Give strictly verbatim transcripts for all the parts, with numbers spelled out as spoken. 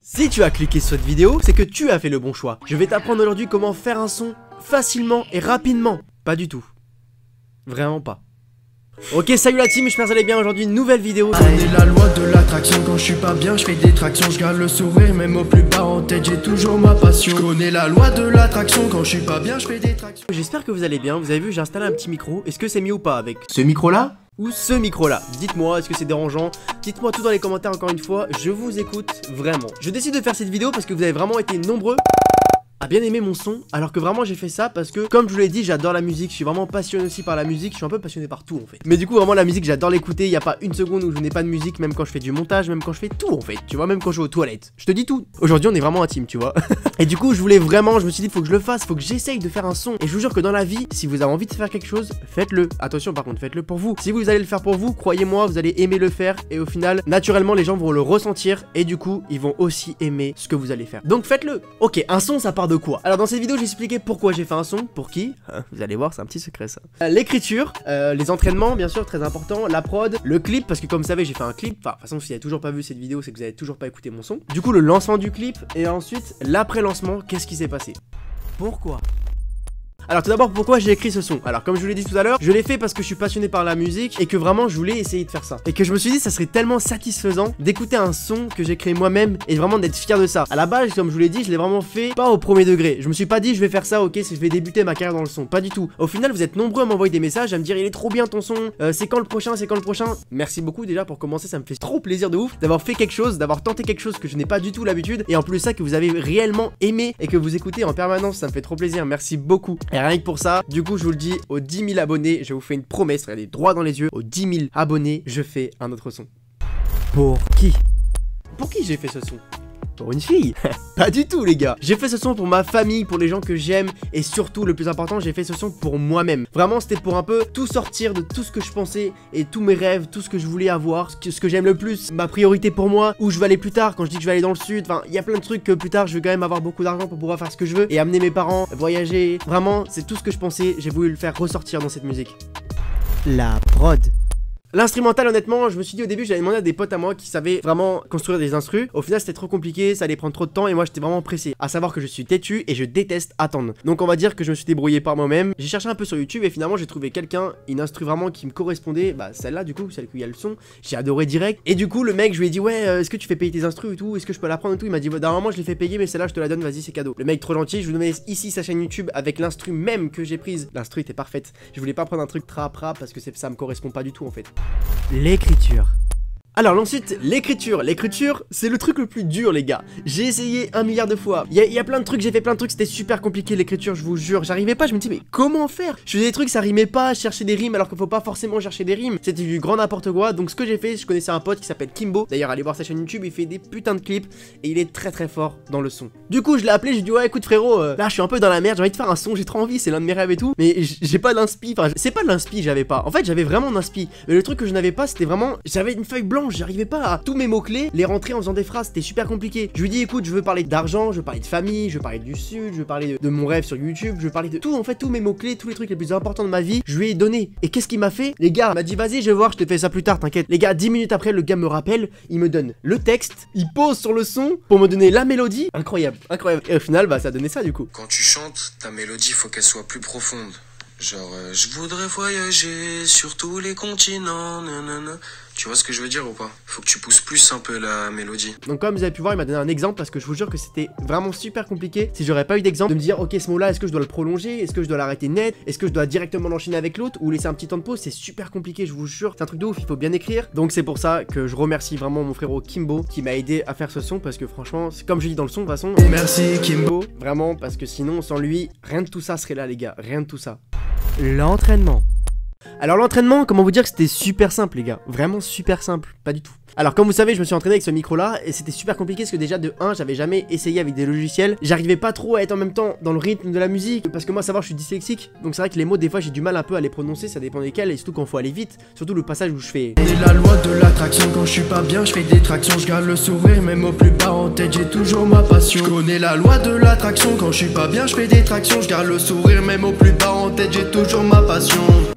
Si tu as cliqué sur cette vidéo, c'est que tu as fait le bon choix. Je vais t'apprendre aujourd'hui comment faire un son facilement et rapidement. Pas du tout. Vraiment pas. Ok, salut la team, j'espère que vous allez bien. Aujourd'hui, une nouvelle vidéo. Connais la loi de l'attraction, quand je suis pas bien, je fais des tractions, je garde le sourire, même au plus bas en tête, j'ai toujours ma passion. Je connais la loi de l'attraction, quand je suis pas bien, je fais des tractions. J'espère que vous allez bien. Vous avez vu, j'ai installé un petit micro. Est-ce que c'est mieux ou pas avec ce micro là ou ce micro là? Dites-moi, est-ce que c'est dérangeant? Dites-moi tout dans les commentaires encore une fois, je vous écoute vraiment. Je décide de faire cette vidéo parce que vous avez vraiment été nombreux à bien aimer mon son, alors que vraiment j'ai fait ça parce que, comme je vous l'ai dit, j'adore la musique, je suis vraiment passionné aussi par la musique, je suis un peu passionné par tout en fait. Mais du coup vraiment la musique j'adore l'écouter, il n'y a pas une seconde où je n'ai pas de musique, même quand je fais du montage, même quand je fais tout en fait, tu vois, même quand je vais aux toilettes, je te dis tout. Aujourd'hui on est vraiment intime, tu vois. Et du coup je voulais vraiment, je me suis dit faut que je le fasse, faut que j'essaye de faire un son. Et je vous jure que dans la vie, si vous avez envie de faire quelque chose, faites-le. Attention par contre, faites-le pour vous. Si vous allez le faire pour vous, croyez-moi, vous allez aimer le faire, et au final, naturellement les gens vont le ressentir, et du coup ils vont aussi aimer ce que vous allez faire. Donc faites-le. Ok, un son ça part de quoi? Alors dans cette vidéo j'ai expliqué pourquoi j'ai fait un son, pour qui, vous allez voir c'est un petit secret ça. euh, L'écriture, euh, les entraînements bien sûr très important, la prod, le clip parce que comme vous savez j'ai fait un clip, enfin de toute façon si vous n'avez toujours pas vu cette vidéo c'est que vous avez toujours pas écouté mon son. Du coup le lancement du clip et ensuite l'après-lancement, qu'est-ce qui s'est passé? Pourquoi? Alors tout d'abord pourquoi j'ai écrit ce son? Alors comme je vous l'ai dit tout à l'heure, je l'ai fait parce que je suis passionné par la musique et que vraiment je voulais essayer de faire ça. Et que je me suis dit ça serait tellement satisfaisant d'écouter un son que j'ai créé moi-même et vraiment d'être fier de ça. À la base comme je vous l'ai dit je l'ai vraiment fait pas au premier degré. Je me suis pas dit je vais faire ça ok si je vais débuter ma carrière dans le son. Pas du tout. Au final vous êtes nombreux à m'envoyer des messages à me dire il est trop bien ton son, euh, c'est quand le prochain, c'est quand le prochain. Merci beaucoup déjà pour commencer, ça me fait trop plaisir de ouf d'avoir fait quelque chose, d'avoir tenté quelque chose que je n'ai pas du tout l'habitude. Et en plus de ça que vous avez réellement aimé et que vous écoutez en permanence, ça me fait trop plaisir. Merci beaucoup. Et rien que pour ça. Du coup je vous le dis, aux dix mille abonnés, je vous fais une promesse, regardez droit dans les yeux, aux dix mille abonnés, je fais un autre son. Pour qui? Pour qui j'ai fait ce son? Pour une fille? Pas du tout les gars. J'ai fait ce son pour ma famille, pour les gens que j'aime, et surtout le plus important, j'ai fait ce son pour moi-même. Vraiment c'était pour un peu tout sortir de tout ce que je pensais et tous mes rêves, tout ce que je voulais avoir, ce que, ce que j'aime le plus, ma priorité pour moi, où je vais aller plus tard, quand je dis que je vais aller dans le sud, enfin il y a plein de trucs que plus tard je vais quand même avoir beaucoup d'argent pour pouvoir faire ce que je veux et amener mes parents, voyager. Vraiment c'est tout ce que je pensais, j'ai voulu le faire ressortir dans cette musique. La prod. L'instrumental honnêtement je me suis dit au début j'avais demandé à des potes à moi qui savaient vraiment construire des instrus. Au final c'était trop compliqué, ça allait prendre trop de temps et moi j'étais vraiment pressé. À savoir que je suis têtu et je déteste attendre. Donc on va dire que je me suis débrouillé par moi-même. J'ai cherché un peu sur YouTube et finalement j'ai trouvé quelqu'un, une instru vraiment qui me correspondait. Bah celle-là du coup, celle où il y a le son. J'ai adoré direct. Et du coup le mec je lui ai dit ouais euh, est-ce que tu fais payer tes instrus et tout? Est-ce que je peux la prendre et tout? Il m'a dit bah, normalement je l'ai fait payer mais celle-là je te la donne, vas-y c'est cadeau. Le mec trop gentil, je vous mets ici sa chaîne YouTube avec l'instru même que j'ai prise. L'instru était parfaite. Je voulais pas prendre un truc trap rap parce que ça me correspond pas du tout en fait. L'écriture. Alors ensuite, l'écriture. L'écriture, c'est le truc le plus dur les gars. J'ai essayé un milliard de fois. Il y, y a plein de trucs, j'ai fait plein de trucs, c'était super compliqué l'écriture, je vous jure. J'arrivais pas, je me dis mais comment faire? Je faisais des trucs, ça rimait pas, je cherchais des rimes alors qu'il faut pas forcément chercher des rimes. C'était du grand n'importe quoi. Donc ce que j'ai fait, je connaissais un pote qui s'appelle Kimbo. D'ailleurs, allez voir sa chaîne YouTube, il fait des putains de clips et il est très très fort dans le son. Du coup, je l'ai appelé, je lui ai dit ouais écoute frérot, euh, là je suis un peu dans la merde, j'ai envie de faire un son, j'ai trop envie, c'est l'un de mes rêves et tout. Mais j'ai pas d'inspi, enfin c'est pas de l'inspi, j'avais pas. En fait, j'avais vraiment d'inspi. Mais le truc que je n'avais pas, c'était vraiment, j'avais une feuille blanche, j'arrivais pas à tous mes mots-clés, les rentrer en faisant des phrases, c'était super compliqué. Je lui dis écoute, je veux parler d'argent, je veux parler de famille, je veux parler du sud, je veux parler de, de mon rêve sur YouTube, je veux parler de tout, en fait, tous mes mots-clés, tous les trucs les plus importants de ma vie, je lui ai donné. Et qu'est-ce qu'il m'a fait? Les gars, il m'a dit vas-y, je vais voir, je te fais ça plus tard, t'inquiète. Les gars, dix minutes après, le gars me rappelle, il me donne le texte, il pose sur le son pour me donner la mélodie. Incroyable, incroyable. Et au final, bah ça a donné ça du coup. Quand tu chantes, ta mélodie, faut qu'elle soit plus profonde. Genre, euh, je voudrais voyager sur tous les continents, nanana. Tu vois ce que je veux dire ou pas? Faut que tu pousses plus un peu la mélodie. Donc comme vous avez pu voir, il m'a donné un exemple parce que je vous jure que c'était vraiment super compliqué. Si j'aurais pas eu d'exemple, de me dire ok ce mot là, est-ce que je dois le prolonger? Est-ce que je dois l'arrêter net? Est-ce que je dois directement l'enchaîner avec l'autre? Ou laisser un petit temps de pause? C'est super compliqué, je vous jure. C'est un truc de ouf, il faut bien écrire. Donc c'est pour ça que je remercie vraiment mon frérot Kimbo qui m'a aidé à faire ce son. Parce que franchement, comme je dis dans le son de toute façon, Merci Kimbo. Vraiment parce que sinon sans lui, rien de tout ça serait là les gars, rien de tout ça. L'entraînement. Alors l'entraînement, comment vous dire que c'était super simple les gars, vraiment super simple, pas du tout. Alors comme vous savez, je me suis entraîné avec ce micro là et c'était super compliqué parce que déjà de un, j'avais jamais essayé avec des logiciels. J'arrivais pas trop à être en même temps dans le rythme de la musique parce que moi savoir je suis dyslexique. Donc c'est vrai que les mots des fois j'ai du mal un peu à les prononcer, ça dépend desquels et surtout quand faut aller vite. Surtout le passage où je fais Connais la loi de l'attraction, quand je suis pas bien, je fais des tractions, je garde le sourire, même au plus bas en tête, j'ai toujours ma passion. Je connais la loi de l'attraction, quand je suis pas bien, je fais des tractions, je garde le sourire, même au plus bas en tête, j'ai toujours ma passion. Voilà, celui-là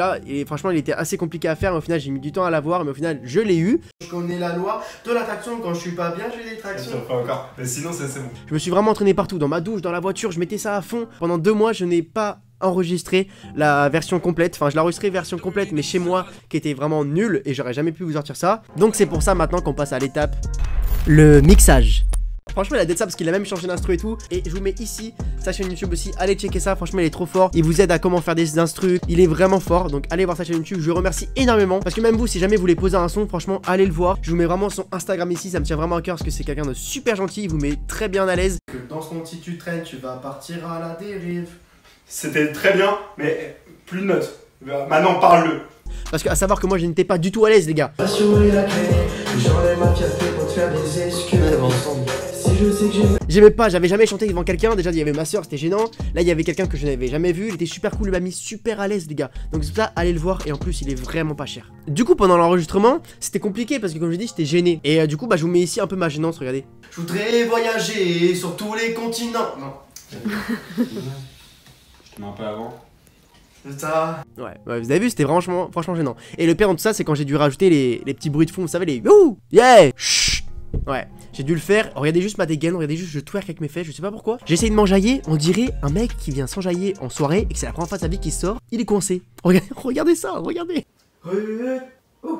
là, et franchement il était assez compliqué à faire, mais au final j'ai mis du temps à l'avoir, mais au final je l'ai eu. Je connais la loi de l'attraction, quand je suis pas bien, je fais des tractions. Ça fait encore, mais sinon c'est bon. Je me suis vraiment entraîné partout, dans ma douche, dans la voiture, je mettais ça à fond. Pendant deux mois, je n'ai pas enregistré la version complète, enfin je l'ai enregistré version complète, mais chez moi, qui était vraiment nulle, et j'aurais jamais pu vous sortir ça. Donc c'est pour ça maintenant qu'on passe à l'étape, le mixage. Franchement il a d'être ça parce qu'il a même changé d'instru et tout. Et je vous mets ici sa chaîne YouTube aussi, allez checker ça, franchement il est trop fort. Il vous aide à comment faire des instrus, il est vraiment fort. Donc allez voir sa chaîne YouTube, je le remercie énormément. Parce que même vous, si jamais vous voulez poser un son, franchement allez le voir. Je vous mets vraiment son Instagram ici, ça me tient vraiment à cœur parce que c'est quelqu'un de super gentil, il vous met très bien à l'aise. Que dans ce monde si tu traînes, tu vas partir à la dérive. C'était très bien, mais plus de notes. Maintenant parle-le. Parce que à savoir que moi je n'étais pas du tout à l'aise les gars. Assurer la clé, j'enlève ma fierté pour te faire des excuses. Si je sais que j'ai... J'aimais pas, j'avais jamais chanté devant quelqu'un. Déjà il y avait ma soeur, c'était gênant. Là il y avait quelqu'un que je n'avais jamais vu. Il était super cool, il m'a mis super à l'aise les gars. Donc c'est pour ça, allez le voir. Et en plus il est vraiment pas cher. Du coup pendant l'enregistrement c'était compliqué parce que comme je dis j'étais gêné. Et euh, du coup bah je vous mets ici un peu ma gênance, regardez. Je voudrais voyager sur tous les continents. Non. Je te mets un peu avant. C'est ça. Ouais, ouais, vous avez vu, c'était franchement, franchement gênant. Et le pire dans tout ça, c'est quand j'ai dû rajouter les, les petits bruits de fond, vous savez, les Ouh, yeah, chut. Ouais, j'ai dû le faire. Regardez juste ma dégaine, regardez juste, je twerk avec mes fesses, je sais pas pourquoi. J'essaye de m'enjailler, on dirait un mec qui vient s'enjailler en soirée et que c'est la première fois de sa vie qui sort, il est coincé. Regardez, regardez ça, regardez. Ouh.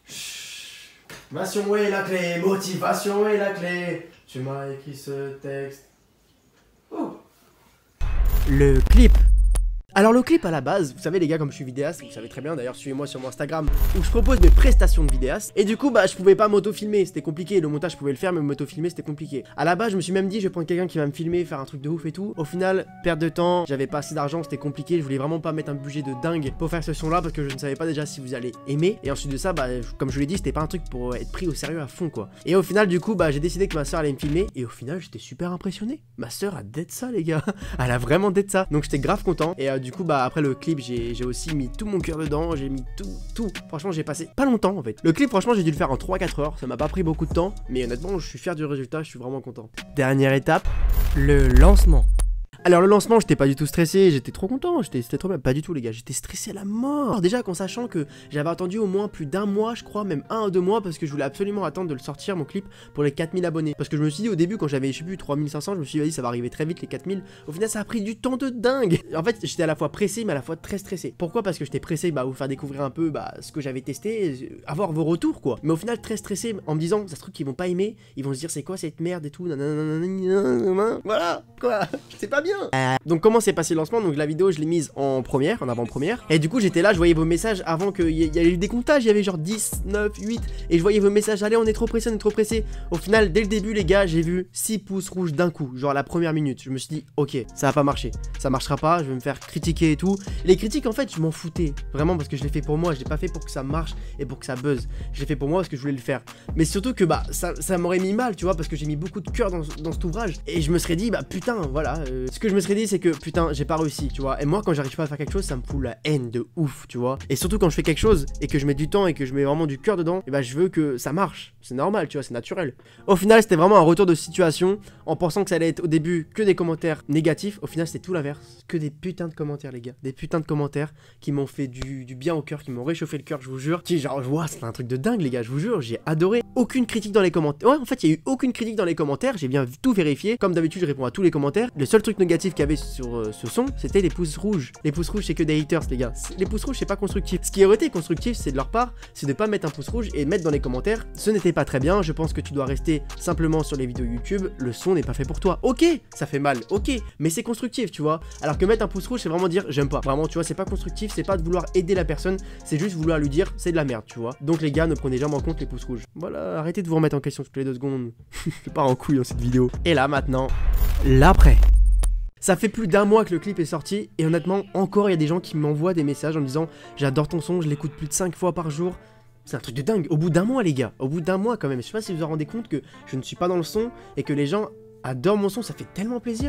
Motivation est la clé, motivation est la clé. Tu m'as écrit ce texte. Ouh. Le clip. Alors le clip à la base, vous savez les gars, comme je suis vidéaste, vous savez très bien d'ailleurs, suivez-moi sur mon Instagram où je propose mes prestations de vidéaste. Et du coup bah je pouvais pas m'auto-filmer, c'était compliqué, le montage je pouvais le faire mais m'auto-filmer c'était compliqué. À la base je me suis même dit je vais prendre quelqu'un qui va me filmer, faire un truc de ouf et tout. Au final, perte de temps, j'avais pas assez d'argent, c'était compliqué, je voulais vraiment pas mettre un budget de dingue pour faire ce son là parce que je ne savais pas déjà si vous allez aimer. Et ensuite de ça bah comme je vous l'ai dit, c'était pas un truc pour être pris au sérieux à fond quoi. Et au final du coup bah j'ai décidé que ma soeur allait me filmer et au final j'étais super impressionné. Ma soeur a dead ça les gars, elle a vraiment dead ça. Donc j'étais grave content et euh, du coup bah après le clip j'ai aussi mis tout mon cœur dedans, j'ai mis tout, tout. Franchement j'ai passé pas longtemps en fait. Le clip franchement j'ai dû le faire en trois quatre heures, ça m'a pas pris beaucoup de temps, mais honnêtement je suis fier du résultat, je suis vraiment content. Dernière étape, le lancement. Alors le lancement j'étais pas du tout stressé, j'étais trop content, c'était trop bien, pas du tout les gars, j'étais stressé à la mort. Alors, déjà qu'en sachant que j'avais attendu au moins plus d'un mois je crois, même un ou deux mois parce que je voulais absolument attendre de le sortir mon clip pour les quatre mille abonnés. Parce que je me suis dit au début quand j'avais je sais plus trois mille cinq cents, je me suis dit vas-y ça va arriver très vite les quatre mille. Au final ça a pris du temps de dingue. En fait j'étais à la fois pressé mais à la fois très stressé. Pourquoi? Parce que j'étais pressé bah vous faire découvrir un peu bah ce que j'avais testé, avoir vos retours quoi. Mais au final très stressé en me disant ça se trouve qu'ils vont pas aimer, ils vont se dire c'est quoi cette merde et tout. Voilà quoi, c'est pas bien. Donc comment s'est passé le lancement? Donc la vidéo je l'ai mise en première, en avant-première. Et du coup j'étais là, je voyais vos messages avant qu'il y, y ait eu des comptages, il y avait genre dix, neuf, huit. Et je voyais vos messages, allez on est trop pressé, on est trop pressé. Au final dès le début les gars j'ai vu six pouces rouges d'un coup, genre la première minute. Je me suis dit ok ça va pas marcher, ça marchera pas, je vais me faire critiquer et tout. Les critiques en fait je m'en foutais, vraiment parce que je l'ai fait pour moi, je l'ai pas fait pour que ça marche et pour que ça buzz. Je l'ai fait pour moi parce que je voulais le faire. Mais surtout que bah ça, ça m'aurait mis mal tu vois, parce que j'ai mis beaucoup de cœur dans, dans cet ouvrage. Et je me serais dit bah putain voilà, euh, ce que je me serais dit c'est que putain j'ai pas réussi tu vois. Et moi quand j'arrive pas à faire quelque chose ça me fout la haine de ouf tu vois. Et surtout quand je fais quelque chose et que je mets du temps et que je mets vraiment du cœur dedans, et bah je veux que ça marche, c'est normal tu vois, c'est naturel. Au final c'était vraiment un retour de situation en pensant que ça allait être au début que des commentaires négatifs. Au final c'était tout l'inverse, que des putains de commentaires les gars, des putains de commentaires qui m'ont fait du, du bien au cœur, qui m'ont réchauffé le cœur, je vous jure. Qui genre wow, c'était un truc de dingue les gars, je vous jure, j'ai adoré. Aucune critique dans les commentaires. Ouais en fait il y a eu aucune critique dans les commentaires, j'ai bien tout vérifié. Comme d'habitude je réponds à tous les commentaires. Le seul truc négatif qu'il y avait sur euh, ce son c'était les pouces rouges. Les pouces rouges c'est que des haters les gars. Les pouces rouges c'est pas constructif. Ce qui aurait été constructif c'est de leur part, c'est de pas mettre un pouce rouge et mettre dans les commentaires ce n'était pas très bien, je pense que tu dois rester simplement sur les vidéos YouTube, le son n'est pas fait pour toi. Ok, ça fait mal, ok, mais c'est constructif tu vois. Alors que mettre un pouce rouge c'est vraiment dire j'aime pas. Vraiment tu vois c'est pas constructif, c'est pas de vouloir aider la personne, c'est juste vouloir lui dire c'est de la merde tu vois. Donc les gars ne prenez jamais en compte les pouces rouges. Voilà, arrêtez de vous remettre en question toutes les deux secondes. Je pars en couille dans cette vidéo. Et là maintenant, l'après. Ça fait plus d'un mois que le clip est sorti et honnêtement encore il y a des gens qui m'envoient des messages en me disant j'adore ton son, je l'écoute plus de cinq fois par jour. C'est un truc de dingue, au bout d'un mois les gars, au bout d'un mois quand même. Je sais pas si vous vous rendez compte que je ne suis pas dans le son et que les gens adorent mon son, ça fait tellement plaisir.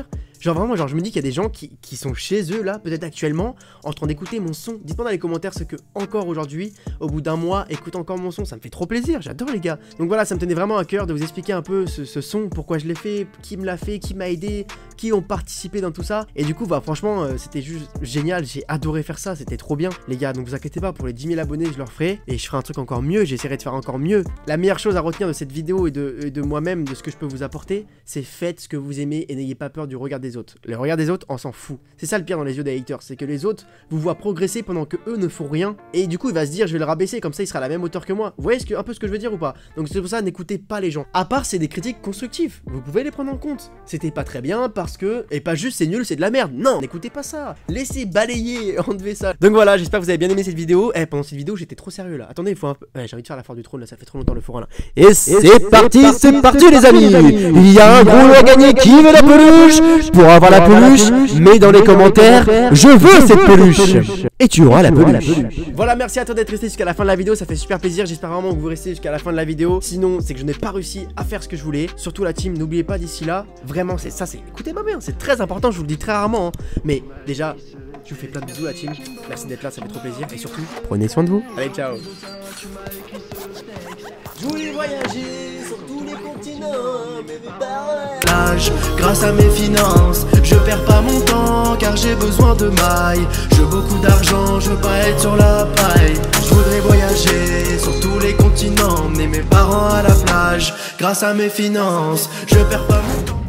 Genre vraiment, genre je me dis qu'il y a des gens qui, qui sont chez eux là, peut-être actuellement, en train d'écouter mon son. Dites-moi dans les commentaires ce que encore aujourd'hui, au bout d'un mois, écoute encore mon son. Ça me fait trop plaisir, j'adore les gars. Donc voilà, ça me tenait vraiment à cœur de vous expliquer un peu ce, ce son, pourquoi je l'ai fait, qui me l'a fait, qui m'a aidé, qui ont participé dans tout ça. Et du coup, bah franchement, euh, c'était juste génial, j'ai adoré faire ça, c'était trop bien les gars. Donc vous inquiétez pas, pour les dix mille abonnés, je leur ferai et je ferai un truc encore mieux, j'essaierai de faire encore mieux. La meilleure chose à retenir de cette vidéo et de, et de moi-même, de ce que je peux vous apporter, c'est faites ce que vous aimez et n'ayez pas peur du regard des autres. Le regard des autres, on s'en fout. C'est ça le pire dans les yeux des haters, c'est que les autres vous voient progresser pendant que eux ne font rien. Et du coup, il va se dire, je vais le rabaisser, comme ça il sera à la même hauteur que moi. Vous voyez ce que, un peu ce que je veux dire ou pas? Donc c'est pour ça, n'écoutez pas les gens. À part, c'est des critiques constructives, vous pouvez les prendre en compte. C'était pas très bien parce que, et pas juste c'est nul, c'est de la merde. Non, n'écoutez pas ça. Laissez balayer, enlevez ça. Donc voilà, j'espère que vous avez bien aimé cette vidéo. Eh, pendant cette vidéo, j'étais trop sérieux là. Attendez, il faut un peu. Ouais, j'ai envie de faire la foire du trône là, ça fait trop longtemps le forain là. Et c'est parti, c'est parti les amis. Il y a un gros lot à gagner. Qui veut la peluche? Pour avoir la peluche, mets dans les commentaires, je veux cette peluche. Et tu auras la peluche. Voilà, merci à toi d'être resté jusqu'à la fin de la vidéo, ça fait super plaisir. J'espère vraiment que vous restez jusqu'à la fin de la vidéo. Sinon, c'est que je n'ai pas réussi à faire ce que je voulais. Surtout la team, n'oubliez pas d'ici là. Vraiment, c'est ça, c'est. Écoutez-moi bien, c'est très important, je vous le dis très rarement. Hein. Mais déjà, je vous fais plein de bisous la team. Merci d'être là, ça fait trop plaisir. Et surtout, prenez soin de vous. Allez, ciao. Je voulais voyager sur tous les continents, mais mes parents. Grâce à mes finances, je perds pas mon temps car j'ai besoin de mailles. Je veux beaucoup d'argent, je veux pas être sur la paille. Je voudrais voyager sur tous les continents, emmener mes parents à la plage. Grâce à mes finances, je perds pas mon temps.